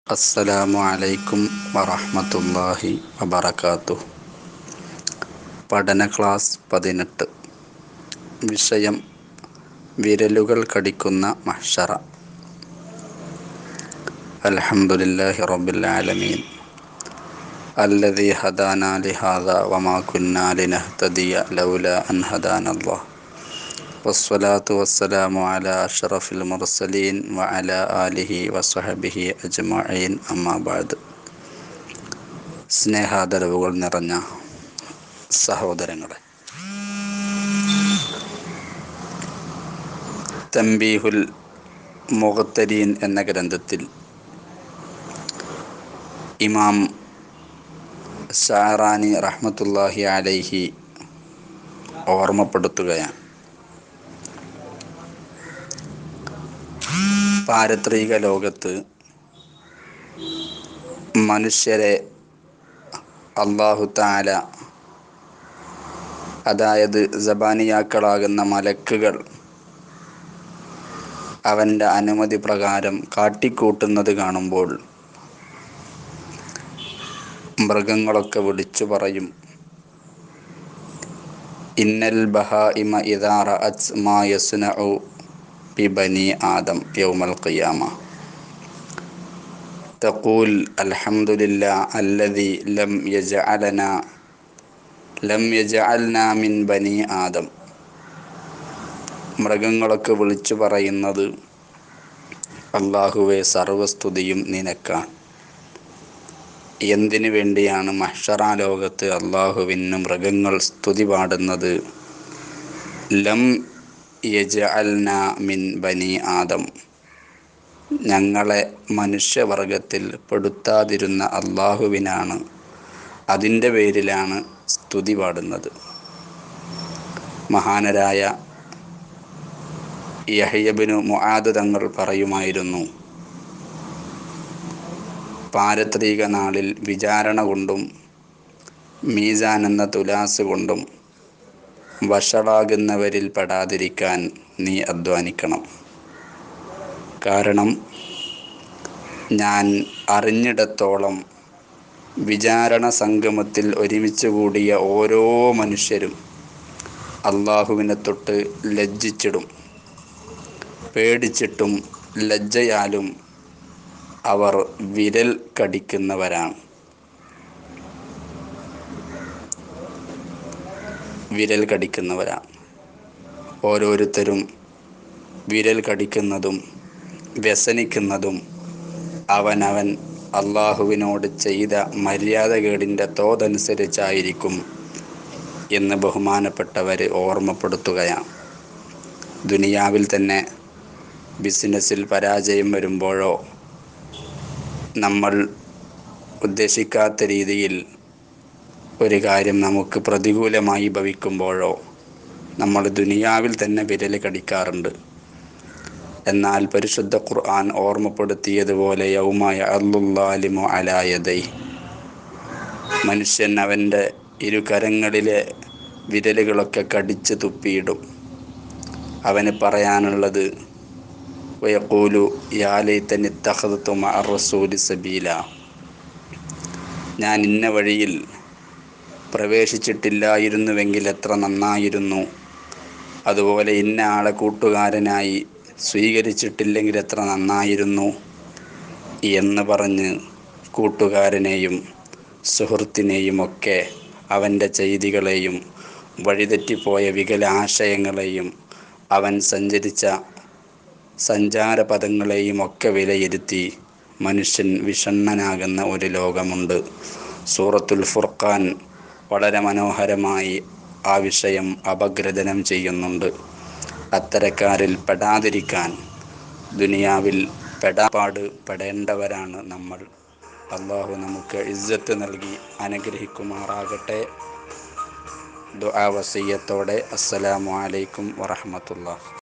അസ്സലാമു അലൈക്കും വറഹ്മത്തുള്ളാഹി വബറകാതുഹു. പഠന ക്ലാസ് 18. വിഷയം വിരലുകൾ കടിക്കുന്ന മഹ്ശറ. അൽഹംദുലില്ലാഹി റബ്ബിൽ ആലമീൻ അല്ലദീ ഹദാനാ ലിഹാദാ വമാ കുന്നാ ലിനഹ്തദിയ ലൗലാ അൻ ഹദാനല്ലാഹ്. വസ്സലാത്തു വസ്സലാമു അലാ അഷ്റഫിൽ മുർസലീൻ വഅലാ ആലിഹി വസ്വഹ്ബിഹി അജ്മഈൻ. അമ്മാ ബഅദ്. സ്നേഹാദരവുകൾ നിറഞ്ഞ സഹോദരങ്ങളെ, തൻബീഹുൽ മുഖ്തരീൻ എന്ന ഗ്രന്ഥത്തിൽ ഇമാം ശഅറാനി റഹ്മത്തുള്ളാഹി അലൈഹി ഓർമ്മപ്പെടുത്തുകയാണ്, പാരത്രിക ലോകത്ത് മനുഷ്യരെ അല്ലാഹു തആല, അതായത് സബാനിയാക്കളാകുന്ന മലക്കുകൾ, അവൻ്റെ അനുമതി പ്രകാരം കാട്ടിക്കൂട്ടുന്നത് കാണുമ്പോൾ മൃഗങ്ങളൊക്കെ വിളിച്ചു പറയും, ഇന്നൽ ബഹാഇമ ഇദാ റഅത് മാ യസ്നഉ ബി ബനി ആദം യൗമൽ ഖിയാമ തഖൂൽ അൽഹംദുലില്ലാഹി അല്ലദീ ലം യജഅൽനാ മിൻ ബനി ആദം. മൃഗങ്ങളൊക്കെ വിളിച്ചു പറയുന്നത്, അല്ലാഹുവേ, സർവസ്തുതിയും നിനക്കാണ്. എന്തിനു വേണ്ടിയാണ് മഹ്ശറാ ലോകത്ത് അല്ലാഹുവിന് മൃഗങ്ങൾ സ്തുതി പാടുന്നത്? ലം യജഅൽനാ മിൻ ബനി ആദം, ഞങ്ങളെ മനുഷ്യവർഗത്തിൽ പെടുത്താതിരുന്ന അല്ലാഹുവിനാണ്, അതിൻ്റെ പേരിലാണ് സ്തുതി പാടുന്നത്. മഹാനരായ യഹ്യ ഇബ്നു മുആദ് തങ്ങൾ പറയുമായിരുന്നു, പാരത്രിക നാളിൽ വിചാരണ കൊണ്ടും മീസാൻ എന്ന തുലാസ് കൊണ്ടും വഷളാകുന്നവരിൽ പെടാതിരിക്കാൻ നീ അധ്വാനിക്കണം. കാരണം ഞാൻ അറിഞ്ഞിടത്തോളം വിചാരണ സംഗമത്തിൽ ഒരുമിച്ച് കൂടിയ ഓരോ മനുഷ്യരും അല്ലാഹുവിനെ തൊട്ട് ലജ്ജിച്ചിടും. പേടിച്ചിട്ടും ലജ്ജയാലും അവർ വിരൽ കടിക്കുന്നവരാണ്. ഓരോരുത്തരും വിരൽ കടിക്കുന്നതും വ്യസനിക്കുന്നതും അവനവൻ അല്ലാഹുവിനോട് ചെയ്ത മര്യാദകേടിൻ്റെ തോതനുസരിച്ചായിരിക്കും എന്ന് ബഹുമാനപ്പെട്ടവർ ഓർമ്മപ്പെടുത്തുകയാണ്. ദുനിയാവിൽ തന്നെ ബിസിനസ്സിൽ പരാജയം വരുമ്പോഴോ, നമ്മൾ ഉദ്ദേശിക്കാത്ത രീതിയിൽ ഒരു കാര്യം നമുക്ക് പ്രതികൂലമായി ഭവിക്കുമ്പോഴോ നമ്മൾ ദുനിയാവിൽ തന്നെ വിരൽ കടിക്കാറുണ്ട്. എന്നാൽ പരിശുദ്ധ ഖുർആൻ ഓർമ്മപ്പെടുത്തിയതുപോലെ യൗമ യഅദ്ദുൽ ളാലിമു അലാ യദൈഹി, മനുഷ്യൻ അവൻ്റെ ഇരു കരങ്ങളിലെ വിരലുകളൊക്കെ കടിച്ച് തുപ്പിയിടും. അവന് പറയാനുള്ളത്, വയഖൂലു യാ ലൈതനി ഇത്തഖദ്തു മഅ റസൂലി സബീല, ഞാൻ ഇന്ന വഴിയിൽ പ്രവേശിച്ചിട്ടില്ലായിരുന്നുവെങ്കിൽ എത്ര നന്നായിരുന്നു, അതുപോലെ ഇന്ന ആളെ കൂട്ടുകാരനായി സ്വീകരിച്ചിട്ടില്ലെങ്കിൽ എത്ര നന്നായിരുന്നു എന്ന് പറഞ്ഞ് കൂട്ടുകാരനെയും സുഹൃത്തിനെയും ഒക്കെ, അവൻ്റെ ചെയ്തികളെയും വഴിതെറ്റിപ്പോയ വികലാശയങ്ങളെയും അവൻ സഞ്ചരിച്ച സഞ്ചാരപഥങ്ങളെയും ഒക്കെ വിലയിരുത്തി മനുഷ്യൻ വിഷണ്ണനാകുന്ന ഒരു ലോകമുണ്ട്. സൂറത്തുൽ ഫുർഖാൻ വളരെ മനോഹരമായി ആ വിഷയം അപഗ്രഥനം ചെയ്യുന്നുണ്ട്. അത്തരക്കാരിൽ പെടാതിരിക്കാൻ ദുനിയാവിൽ പെടേണ്ടവരാണ് നമ്മൾ. അല്ലാഹു നമുക്ക് ഇസ്സത്ത് നൽകി അനുഗ്രഹിക്കുമാറാകട്ടെ. ദുആ വസിയ്യത്തോടെ അസ്സലാമു അലൈക്കും വറഹ്മത്തുള്ളാഹി.